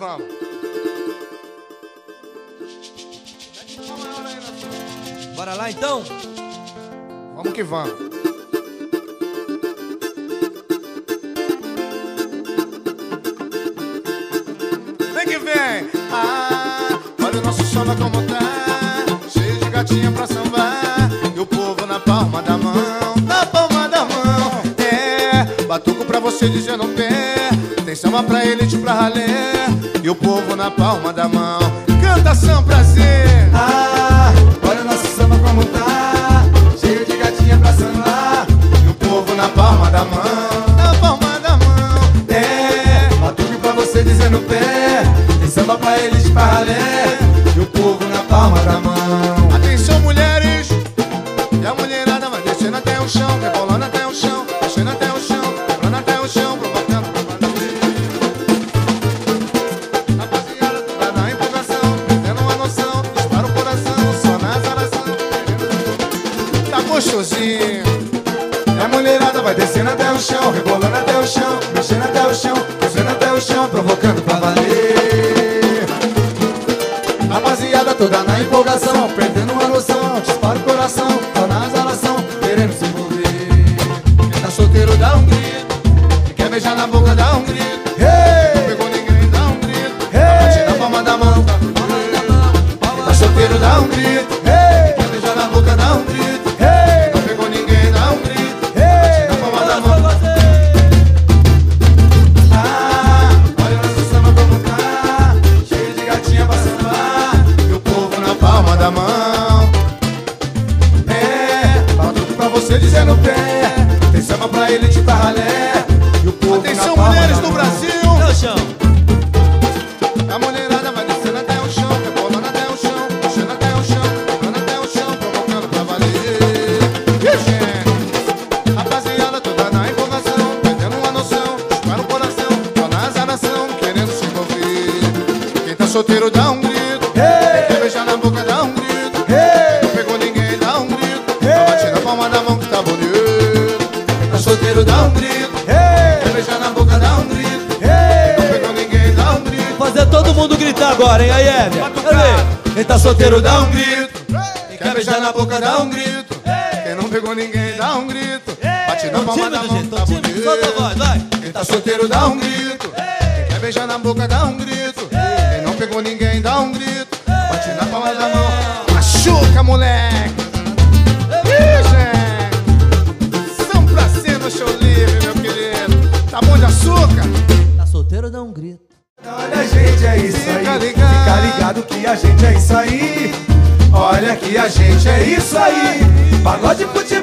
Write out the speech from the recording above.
vamos. Bora lá então? Vamos que vamos. Vem que vem. Olha o nosso samba como tá, cheio de gatinha pra sambar, e o povo na palma da mão, na palma da mão. É, batuco pra você dizer no pé, tem samba pra elite, pra ralé, e o povo na palma da mão. Cantação prazer. Olha o nosso samba como tá, cheio de gatinha pra sambar, e o povo na palma da mão, na palma da mão. é, batuque pra você dizer no pé, tem samba pra eles pra ralé, e o povo na palma da mão. Atenção mulheres, e a mulherada vai descendo até o chão, rebolando até o chão, descendo até o chão, rebolando até o chão, provocando. Rapaziada, toda na empolgação, tendo uma noção, dispara o coração, só na azaração. Tá gostosinho. E a mulherada vai descendo até o chão, rebolando até o chão, mexendo até o chão, descendo até o chão, provocando pra valer. Rapaziada toda na empolgação, perdendo uma noção, dispara o coração, só na azaração, querendo se envolver. Quem tá solteiro dá um grito, quem quer beijar na boca dá um grito. Hey! Não pegou ninguém dá um grito, Hey! bate na palma da mão. Quem tá solteiro dá um grito, Hey! quem quer beijar na boca dá um grito. Hey! Não pegou ninguém dá um grito, Hey! na palma da mão. Olha o nosso samba como tá, cheio de gatinha pra sambar, E o povo na palma da mão. é, batuque pra você dizer no pé, tem samba pra elite pra ralé, e o povo Atenção na palma mulheres da do mão. Brasil, Até o chão. a mulherada vai descendo até o chão, rebolando até o chão, puxando até o chão, tocando até o chão, provocando pra valer. E gente, rapaziada toda na empolgação, perdendo uma noção, dispara o coração, só na azaração, querendo se envolver. Quem tá solteiro dá um grito, quem quer beijar na boca dá um grito, Hey! não pegou ninguém dá um grito, Hey! bate na palma da mão que tá bonito. Quem tá solteiro dá um grito, Hey! quer beijar na boca dá um grito, não Hey! pegou ninguém dá um grito. Fazer todo mundo gritar agora, hein, aí, Éder? Cadê? Quem tá solteiro dá um grito. Quem quer beijar na boca dá um grito. Quem não pegou ninguém dá um grito. Bate na Tô palma da tímido, mão, gente, tá tô tímido. bonito. Solta a voz, vai. Quem tá solteiro dá um grito. Quem quer beijar na boca dá um grito. Quem não pegou ninguém dá um grito. Bate na palma da mão. Machuca, moleque. Ih, gente. São pra cima, show livre, meu querido. Tá bom de açúcar? Tá solteiro, dá um grito. Olha a gente, é isso aí. Fica ligado. Fica ligado que a gente é isso aí. Olha que a gente é isso aí. Pagode, futebol.